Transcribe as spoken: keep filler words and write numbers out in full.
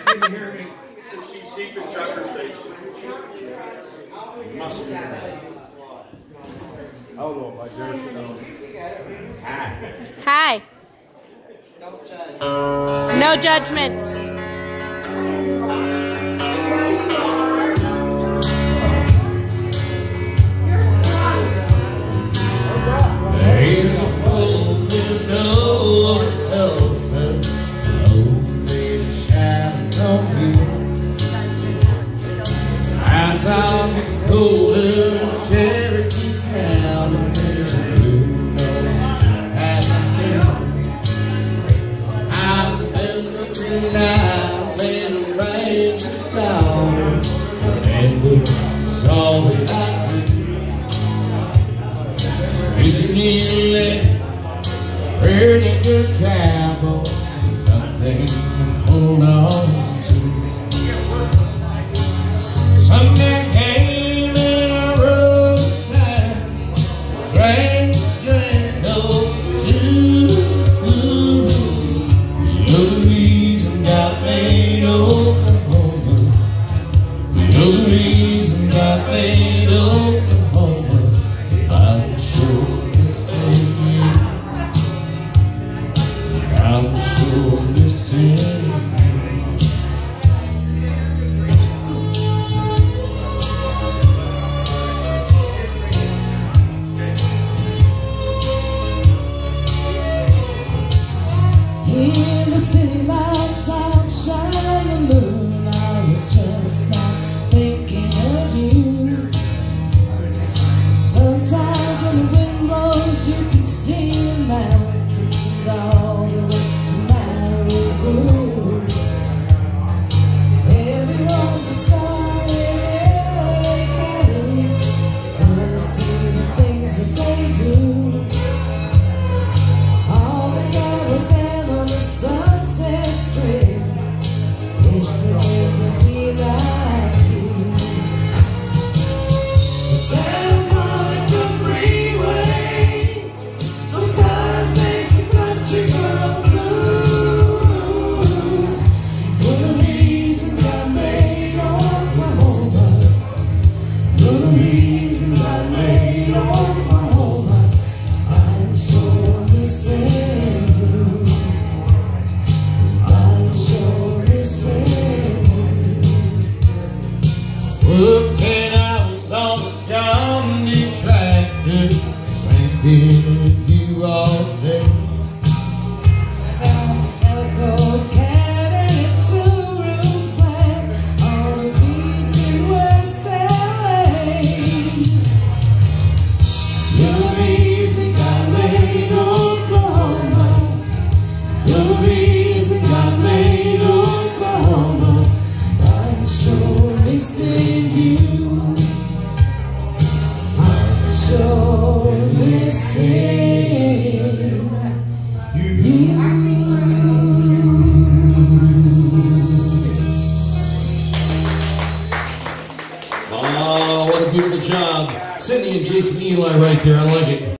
you can hear me. She's deep in conversation. Must be. Hold on, my jersey on. Hi. Hi. Don't judge. No judgments. There's a full window of Tulsa, lonely shining on me. I'm talking golden Cherokee County, there's a blue note as I feel. I've been looking nights and the rain's down, and it's all that I is nearly pretty good cowboy, nothing to hold on to. Sunday came in a rough time, drank, drank, no juice. Louise got made Oklahoma. Louise got made Oklahoma. I'm sure. I'm sure missing. In the city lights outshine the moon, I was just not thinking of you. Sometimes when the wind blows, you can see the mountains and all the way to Malibu. Everyone's a star in L A County, gonna see the things that they do. All the cowboys down on the Sunset Strip wish that they could be like you. The Santa Monica Freeway sometimes makes the country girl blue. Louise got made Oklahoma. Louise got made Oklahoma. I'm so missing you. I'm so missing you. Well, ten hours on the Johnny tractor, drinking with you all day. Elko cat and a two-room flat on the beach in West L A. Louise got made Oklahoma. Louise got made Oklahoma. I'm so missing you. I'm so missing you. Oh, what a beautiful job. Cindy and Jason Eli right there. I like it.